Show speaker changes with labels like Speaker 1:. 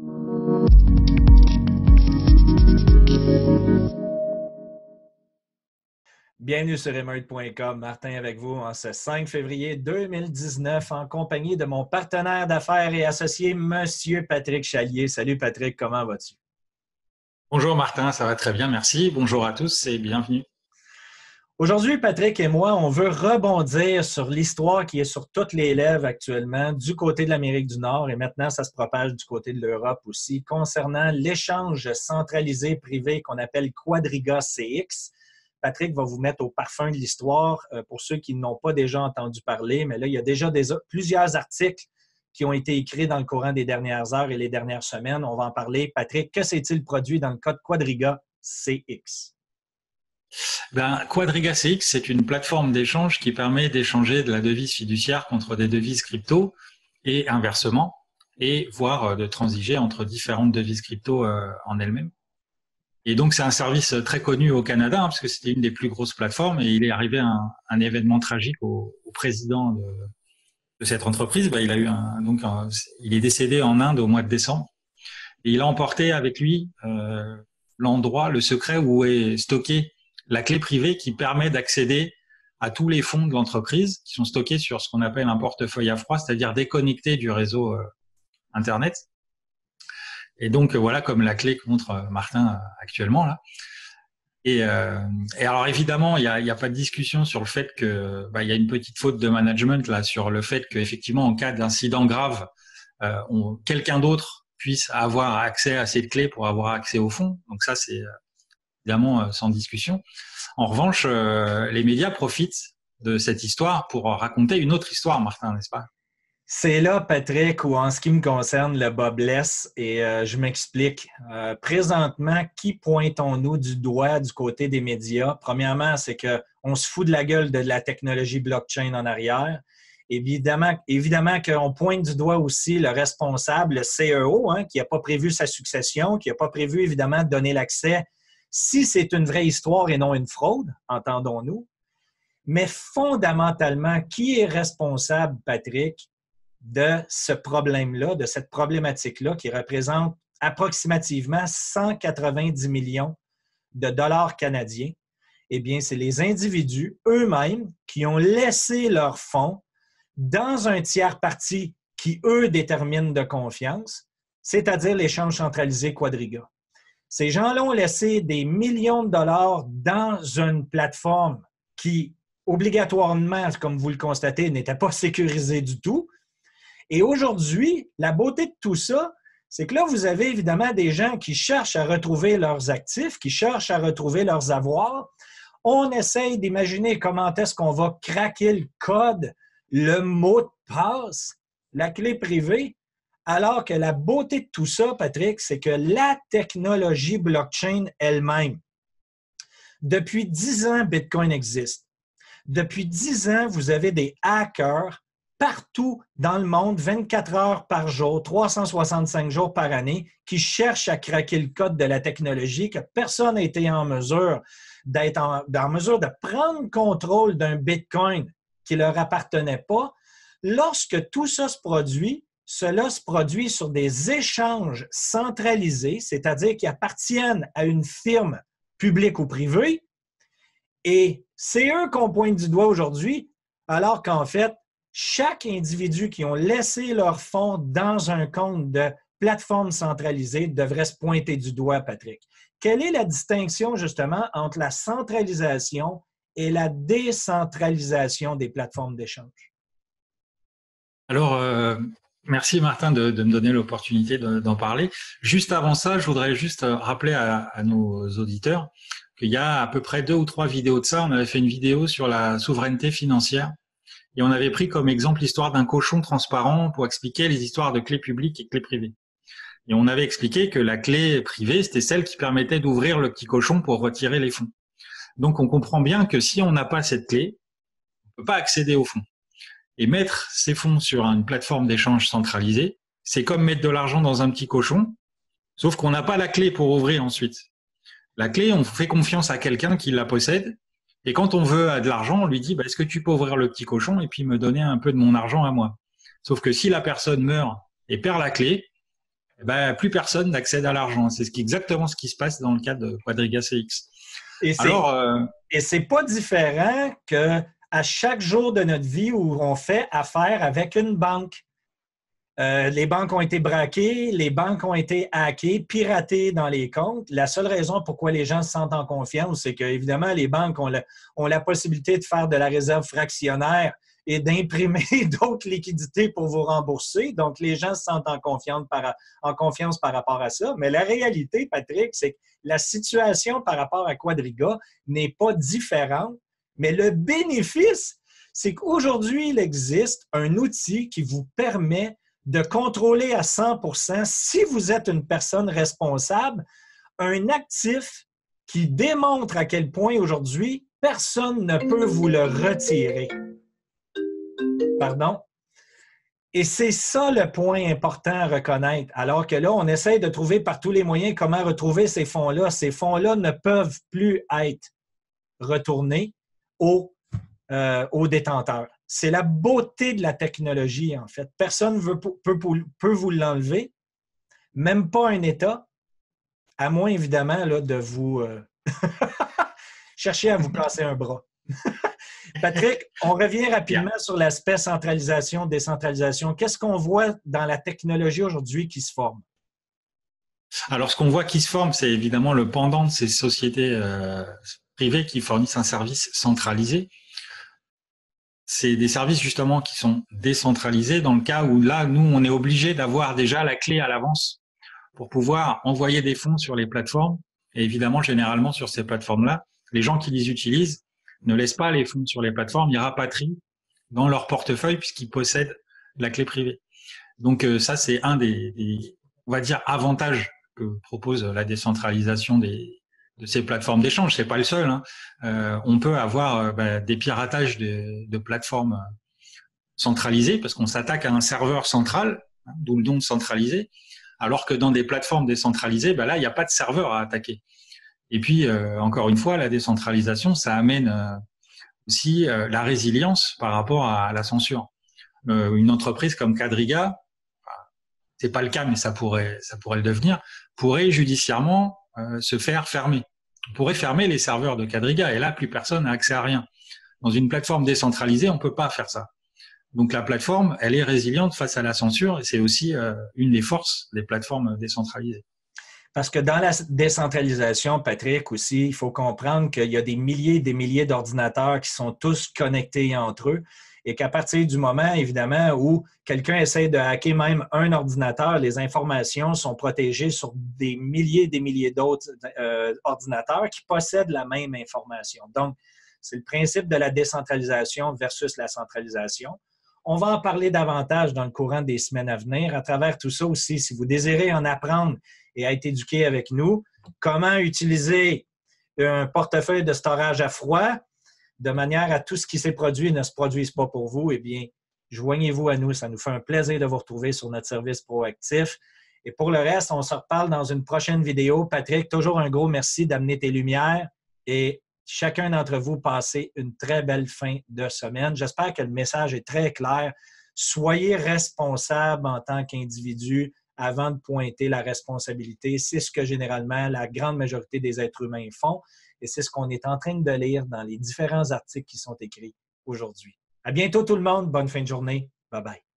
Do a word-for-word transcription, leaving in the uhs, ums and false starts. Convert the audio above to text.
Speaker 1: Bienvenue sur émeute point com. Martin avec vous en ce cinq février deux mille dix-neuf en compagnie de mon partenaire d'affaires et associé, Monsieur Patrick Chalier. Salut Patrick, comment vas-tu?
Speaker 2: Bonjour Martin, ça va très bien, merci. Bonjour à tous et bienvenue.
Speaker 1: Aujourd'hui, Patrick et moi, on veut rebondir sur l'histoire qui est sur toutes les lèvres actuellement du côté de l'Amérique du Nord et maintenant ça se propage du côté de l'Europe aussi concernant l'échange centralisé privé qu'on appelle Quadriga C X. Patrick va vous mettre au parfum de l'histoire euh, pour ceux qui n'ont pas déjà entendu parler, mais là, il y a déjà des, plusieurs articles qui ont été écrits dans le courant des dernières heures et les dernières semaines. On va en parler. Patrick, que s'est-il produit dans le cas de Quadriga C X?
Speaker 2: Ben, Quadriga C X, c'est une plateforme d'échange qui permet d'échanger de la devise fiduciaire contre des devises crypto et inversement, et voire de transiger entre différentes devises crypto euh, en elles-mêmes. Et donc, c'est un service très connu au Canada, hein, parce que c'était une des plus grosses plateformes, et il est arrivé un, un événement tragique au, au président de, de cette entreprise. Ben, il a eu un, donc, un, il est décédé en Inde au mois de décembre, et il a emporté avec lui euh, l'endroit, le secret où est stocké la clé privée qui permet d'accéder à tous les fonds de l'entreprise qui sont stockés sur ce qu'on appelle un portefeuille à froid, c'est-à-dire déconnecté du réseau euh, Internet. Et donc, voilà comme la clé contre Martin actuellement, là. Et, euh, et alors, évidemment, il n'y a, y a pas de discussion sur le fait que bah, y a une petite faute de management là, sur le fait qu'effectivement, en cas d'incident grave, euh, on, quelqu'un d'autre puisse avoir accès à cette clé pour avoir accès au fonds. Donc ça, c'est évidemment euh, sans discussion. En revanche, euh, les médias profitent de cette histoire pour raconter une autre histoire, Martin, n'est-ce pas?
Speaker 1: C'est là, Patrick, où en ce qui me concerne, le bas blesse et euh, je m'explique. Euh, présentement, qui pointons-nous du doigt du côté des médias? Premièrement, c'est qu'on se fout de la gueule de la technologie blockchain en arrière. Évidemment, évidemment qu'on pointe du doigt aussi le responsable, le C E O, hein, qui n'a pas prévu sa succession, qui n'a pas prévu, évidemment, de donner l'accès si c'est une vraie histoire et non une fraude, entendons-nous. Mais fondamentalement, qui est responsable, Patrick, de ce problème-là, de cette problématique-là qui représente approximativement cent quatre-vingt-dix millions de dollars canadiens? Eh bien, c'est les individus eux-mêmes qui ont laissé leurs fonds dans un tiers parti qui, eux, déterminent de confiance, c'est-à-dire l'échange centralisé Quadriga. Ces gens-là ont laissé des millions de dollars dans une plateforme qui, obligatoirement, comme vous le constatez, n'était pas sécurisée du tout. Et aujourd'hui, la beauté de tout ça, c'est que là, vous avez évidemment des gens qui cherchent à retrouver leurs actifs, qui cherchent à retrouver leurs avoirs. On essaye d'imaginer comment est-ce qu'on va craquer le code, le mot de passe, la clé privée, alors que la beauté de tout ça, Patrick, c'est que la technologie blockchain elle-même, depuis dix ans, Bitcoin existe. Depuis dix ans, vous avez des hackers partout dans le monde, vingt-quatre heures par jour, trois cent soixante-cinq jours par année, qui cherchent à craquer le code de la technologie, que personne n'a été en mesure d'être en, en mesure de prendre contrôle d'un Bitcoin qui ne leur appartenait pas. Lorsque tout ça se produit, cela se produit sur des échanges centralisés, c'est-à-dire qui appartiennent à une firme publique ou privée, et c'est eux qu'on pointe du doigt aujourd'hui, alors qu'en fait, chaque individu qui ont laissé leur fonds dans un compte de plateforme centralisée devrait se pointer du doigt, Patrick. Quelle est la distinction, justement, entre la centralisation et la décentralisation des plateformes d'échange?
Speaker 2: Alors, euh, merci Martin de, de me donner l'opportunité d'en parler. Juste avant ça, je voudrais juste rappeler à, à nos auditeurs qu'il y a à peu près deux ou trois vidéos de ça. On avait fait une vidéo sur la souveraineté financière. Et on avait pris comme exemple l'histoire d'un cochon transparent pour expliquer les histoires de clés publiques et clés privées. Et on avait expliqué que la clé privée, c'était celle qui permettait d'ouvrir le petit cochon pour retirer les fonds. Donc, on comprend bien que si on n'a pas cette clé, on ne peut pas accéder aux fonds. Et mettre ces fonds sur une plateforme d'échange centralisée, c'est comme mettre de l'argent dans un petit cochon, sauf qu'on n'a pas la clé pour ouvrir ensuite. La clé, on fait confiance à quelqu'un qui la possède. Et quand on veut de l'argent, on lui dit bah, « Est-ce que tu peux ouvrir le petit cochon et puis me donner un peu de mon argent à moi ?» Sauf que si la personne meurt et perd la clé, eh ben, plus personne n'accède à l'argent. C'est ce qui, exactement ce qui se passe dans le cas de Quadriga C X.
Speaker 1: Et c'est
Speaker 2: Alors, euh,
Speaker 1: et c'est pas différent que à chaque jour de notre vie où on fait affaire avec une banque. Euh, les banques ont été braquées, les banques ont été hackées, piratées dans les comptes. La seule raison pourquoi les gens se sentent en confiance, c'est qu'évidemment, les banques ont la, ont la possibilité de faire de la réserve fractionnaire et d'imprimer d'autres liquidités pour vous rembourser. Donc, les gens se sentent en confiance, par, en confiance par rapport à ça. Mais la réalité, Patrick, c'est que la situation par rapport à Quadriga n'est pas différente. Mais le bénéfice, c'est qu'aujourd'hui, il existe un outil qui vous permet de contrôler à cent pour cent, si vous êtes une personne responsable, un actif qui démontre à quel point aujourd'hui, personne ne peut vous le retirer. Pardon? Et c'est ça le point important à reconnaître. Alors que là, on essaie de trouver par tous les moyens comment retrouver ces fonds-là. Ces fonds-là ne peuvent plus être retournés aux, euh, aux détenteurs. C'est la beauté de la technologie, en fait. Personne ne peut, peut, peut vous l'enlever, même pas un État, à moins, évidemment, là, de vous euh... chercher à vous casser un bras. Patrick, on revient rapidement yeah. sur l'aspect centralisation, décentralisation. Qu'est-ce qu'on voit dans la technologie aujourd'hui qui se forme?
Speaker 2: Alors, ce qu'on voit qui se forme, c'est évidemment le pendant de ces sociétés euh, privées qui fournissent un service centralisé. C'est des services justement qui sont décentralisés dans le cas où là, nous, on est obligé d'avoir déjà la clé à l'avance pour pouvoir envoyer des fonds sur les plateformes. Et évidemment, généralement, sur ces plateformes-là, les gens qui les utilisent ne laissent pas les fonds sur les plateformes, ils rapatrient dans leur portefeuille puisqu'ils possèdent la clé privée. Donc ça, c'est un des, des, on va dire, avantages que propose la décentralisation des de ces plateformes d'échange. C'est pas le seul. Hein. Euh, on peut avoir euh, bah, des piratages de, de plateformes centralisées parce qu'on s'attaque à un serveur central, hein, d'où le nom de centralisé, alors que dans des plateformes décentralisées, bah là, il n'y a pas de serveur à attaquer. Et puis, euh, encore une fois, la décentralisation, ça amène euh, aussi euh, la résilience par rapport à la censure. Euh, une entreprise comme Quadriga, c'est pas le cas, mais ça pourrait, ça pourrait le devenir, pourrait judiciairement euh, se faire fermer. On pourrait fermer les serveurs de Quadriga et là, plus personne n'a accès à rien. Dans une plateforme décentralisée, on peut pas faire ça. Donc la plateforme, elle est résiliente face à la censure et c'est aussi euh, une des forces des plateformes décentralisées.
Speaker 1: Parce que dans la décentralisation, Patrick, aussi, il faut comprendre qu'il y a des milliers et des milliers d'ordinateurs qui sont tous connectés entre eux et qu'à partir du moment, évidemment, où quelqu'un essaie de hacker même un ordinateur, les informations sont protégées sur des milliers et des milliers d'autres euh, ordinateurs qui possèdent la même information. Donc, c'est le principe de la décentralisation versus la centralisation. On va en parler davantage dans le courant des semaines à venir. À travers tout ça aussi, si vous désirez en apprendre et être éduqué avec nous, comment utiliser un portefeuille de storage à froid de manière à tout ce qui s'est produit ne se produise pas pour vous, eh bien, joignez-vous à nous. Ça nous fait un plaisir de vous retrouver sur notre service proactif. Et pour le reste, on se reparle dans une prochaine vidéo. Patrick, toujours un gros merci d'amener tes lumières et chacun d'entre vous passez une très belle fin de semaine. J'espère que le message est très clair. Soyez responsable en tant qu'individu avant de pointer la responsabilité. C'est ce que généralement la grande majorité des êtres humains font et c'est ce qu'on est en train de lire dans les différents articles qui sont écrits aujourd'hui. À bientôt tout le monde. Bonne fin de journée. Bye bye.